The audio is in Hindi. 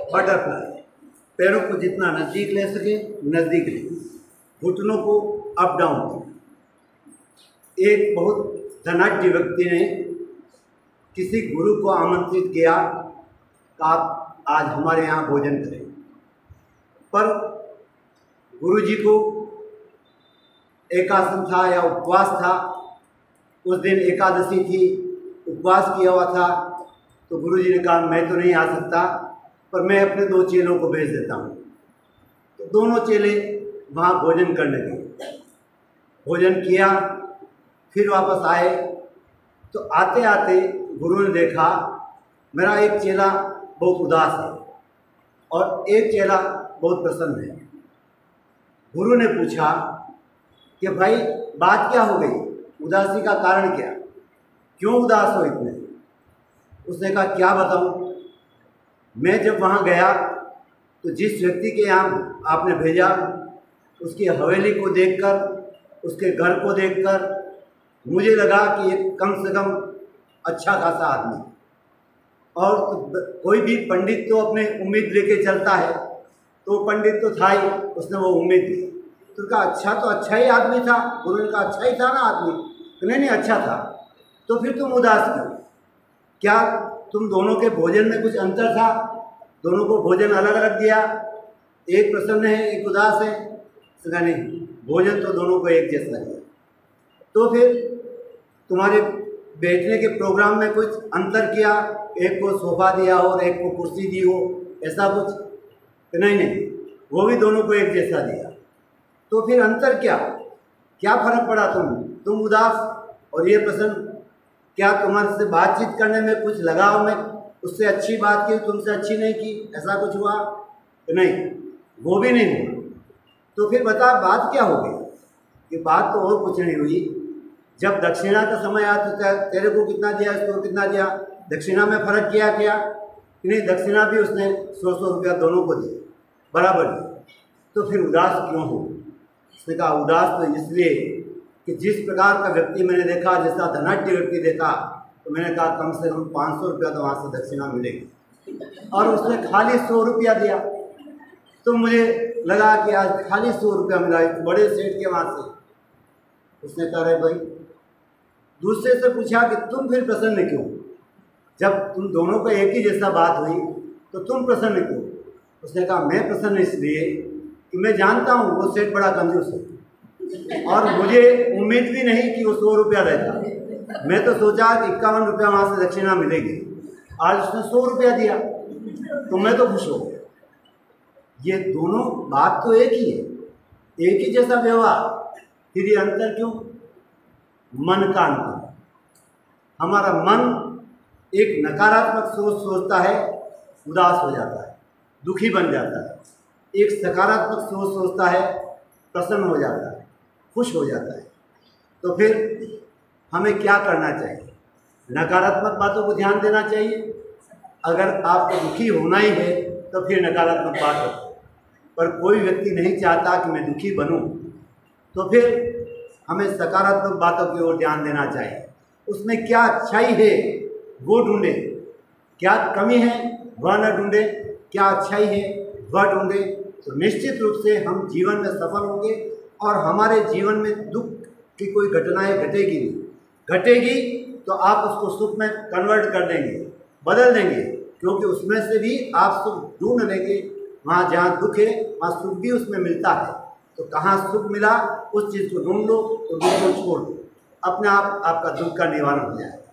बटरफ्लाई। पैरों को जितना नज़दीक ले सके नज़दीक ले, घुटनों को अप डाउन करें। एक बहुत धनाढ्य व्यक्ति ने किसी गुरु को आमंत्रित किया कि आप आज हमारे यहाँ भोजन करें, पर गुरुजी को एकादशी था या उपवास था, उस दिन एकादशी थी, उपवास किया हुआ था। तो गुरुजी ने कहा मैं तो नहीं आ सकता, पर मैं अपने 2 चेलों को भेज देता हूँ। तो दोनों चेले वहाँ भोजन करने गए, भोजन किया, फिर वापस आए। तो आते आते गुरु ने देखा मेरा एक चेला बहुत उदास है और एक चेला बहुत प्रसन्न है। गुरु ने पूछा कि भाई बात क्या हो गई, उदासी का कारण क्या, क्यों उदास हो इतने? उसने कहा क्या बताऊं, मैं जब वहाँ गया तो जिस व्यक्ति के यहाँ आपने भेजा उसकी हवेली को देखकर, उसके घर को देखकर मुझे लगा कि ये कम से कम अच्छा खासा आदमी, और कोई भी पंडित तो अपने उम्मीद लेके चलता है, तो पंडित तो था ही, उसने वो उम्मीद दी। तो कहा अच्छा तो अच्छा ही आदमी था। गुरु ने कहा अच्छा ही था ना आदमी? तो नहीं अच्छा था। तो फिर तुम उदास क्यों? क्या तुम दोनों के भोजन में कुछ अंतर था? दोनों को भोजन अलग अलग दिया, एक प्रसन्न है एक उदास है? तो नहीं, भोजन तो दोनों को एक जैसा दिया। तो फिर तुम्हारे बैठने के प्रोग्राम में कुछ अंतर किया, एक को सोफा दिया हो और एक को कुर्सी दी हो, ऐसा कुछ? तो नहीं, वो भी दोनों को एक जैसा दिया। तो फिर अंतर क्या, क्या फर्क पड़ा? तुम उदास और ये प्रसन्न, क्या तुम्हारे से बातचीत करने में कुछ लगाव में उससे अच्छी बात की, तुमसे अच्छी नहीं की, ऐसा कुछ हुआ? तो नहीं, वो भी नहीं हुआ। तो फिर बता बात क्या हो गई? कि बात तो और कुछ नहीं हुई। जब दक्षिणा का समय आया तो तेरे को कितना दिया, इसको कितना दिया, दक्षिणा में फर्क किया क्या? नहीं, दक्षिणा भी उसने 100 रुपया दोनों को दिया, बराबर दिया। तो फिर उदास क्यों हो? उसने कहा उदास तो इसलिए कि जिस प्रकार का व्यक्ति मैंने देखा, जैसा धनाढ्य व्यक्ति देखा, तो मैंने कहा कम से कम 500 रुपया तो वहाँ से दक्षिणा मिलेगी, और उसने खाली 100 रुपया दिया। तो मुझे लगा कि आज खाली 100 रुपया मिला एक बड़े सेठ के वहाँ से। उसने कहा अरे भाई, दूसरे से पूछा कि तुम फिर प्रसन्न क्यों? जब तुम दोनों को एक ही जैसा बात हुई तो तुम प्रसन्न क्यों? उसने कहा मैं प्रसन्न इसलिए कि मैं जानता हूँ वो सेठ बड़ा कंजूस है और मुझे उम्मीद भी नहीं कि वो 100 रुपया देता। मैं तो सोचा कि 51 रुपया वहाँ से दक्षिणा मिलेगी, आज उसने 100 रुपया दिया, तो मैं तो खुश हो गया। ये दोनों बात तो एक ही है, एक ही जैसा व्यवहार, फिर ये अंतर क्यों? मन का अंतर। हमारा मन एक नकारात्मक सोच सोचता है, उदास हो जाता है, दुखी बन जाता है। एक सकारात्मक सोच सोचता है, प्रसन्न हो जाता है, खुश हो जाता है। तो फिर हमें क्या करना चाहिए? नकारात्मक बातों को ध्यान देना चाहिए। अगर आपको दुखी होना ही है तो फिर नकारात्मक बात हो, पर कोई व्यक्ति नहीं चाहता कि मैं दुखी बनूं, तो फिर हमें सकारात्मक बातों की ओर ध्यान देना चाहिए। उसमें क्या अच्छाई है वो ढूंढे, क्या कमी है वह न ढूंढे, क्या अच्छाई है वह ढूंढे, तो निश्चित रूप से हम जीवन में सफल होंगे और हमारे जीवन में दुख की कोई घटनाएं घटेगी नहीं। घटेगी तो आप उसको सुख में कन्वर्ट कर देंगे, बदल देंगे, क्योंकि उसमें से भी आप सुख ढूंढ लेंगे। वहाँ जहाँ दुख है वहाँ सुख भी उसमें मिलता है। तो कहाँ सुख मिला उस चीज़ को ढूंढ लो, तो दुख को छोड़ दो, अपने आप आपका दुख का निवारण हो जाए।